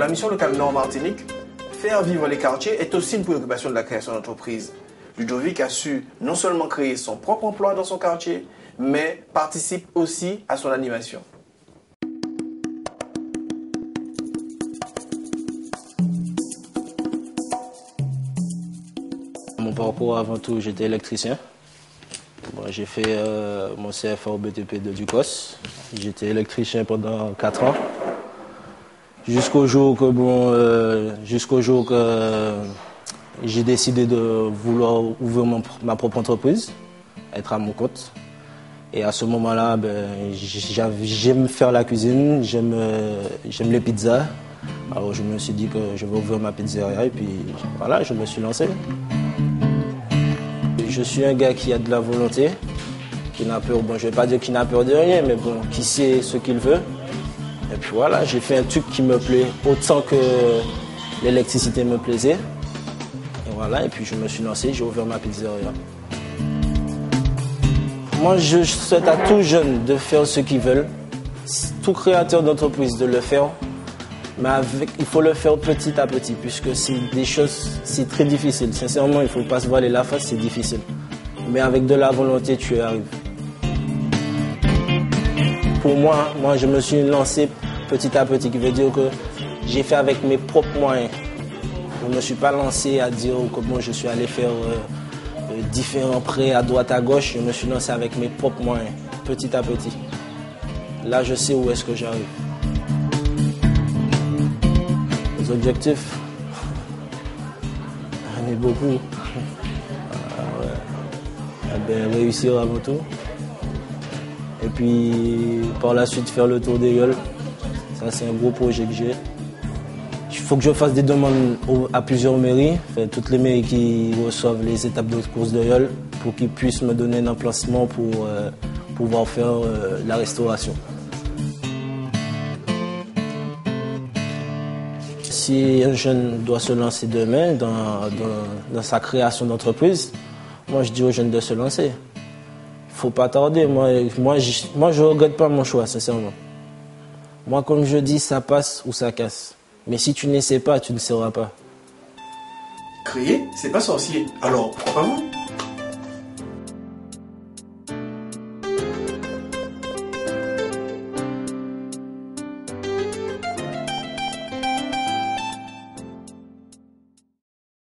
la mission locale Nord-Martinique, faire vivre les quartiers est aussi une préoccupation de la création d'entreprise. Ludovic a su non seulement créer son propre emploi dans son quartier, mais participe aussi à son animation. Mon parcours, avant tout, j'étais électricien. Bon, j'ai fait mon CFA au BTP de Ducos. J'étais électricien pendant 4 ans. Jusqu'au jour que j'ai décidé de vouloir ouvrir ma propre entreprise, être à mon compte. Et à ce moment-là, j'aime faire la cuisine, j'aime les pizzas. Alors je me suis dit que je vais ouvrir ma pizzeria et puis voilà, je me suis lancé. Je suis un gars qui a de la volonté, qui n'a peur, bon je ne vais pas dire qu'il n'a peur de rien, mais bon, qui sait ce qu'il veut. Et puis voilà, j'ai fait un truc qui me plaît autant que l'électricité me plaisait. Et voilà, et puis je me suis lancé, j'ai ouvert ma pizzeria. Moi, je souhaite à tout jeune de faire ce qu'ils veulent, tout créateur d'entreprise de le faire, mais il faut le faire petit à petit, puisque c'est des choses, c'est très difficile. Sincèrement, il ne faut pas se voiler la face, c'est difficile. Mais avec de la volonté, tu y arrives. Pour moi, je me suis lancé petit à petit, qui veut dire que j'ai fait avec mes propres moyens. Je ne me suis pas lancé à dire que bon, je suis allé faire différents prêts à droite à gauche. Je me suis lancé avec mes propres moyens, petit à petit. Là, je sais où est-ce que j'arrive. Les objectifs, j'en ai beaucoup. Réussir avant tout. Et puis, par la suite, faire le tour des gueules. Ça, c'est un gros projet que j'ai. Il faut que je fasse des demandes à plusieurs mairies, enfin, toutes les mairies qui reçoivent les étapes de course de gueule, pour qu'ils puissent me donner un emplacement pour pouvoir faire la restauration. Si un jeune doit se lancer demain dans sa création d'entreprise, moi je dis aux jeunes de se lancer. Il ne faut pas tarder. Moi, je ne regrette pas mon choix, sincèrement. Moi, comme je dis, ça passe ou ça casse. Mais si tu n'essaies pas, tu ne sauras pas. Créer, c'est pas sorcier. Alors, pourquoi pas vous?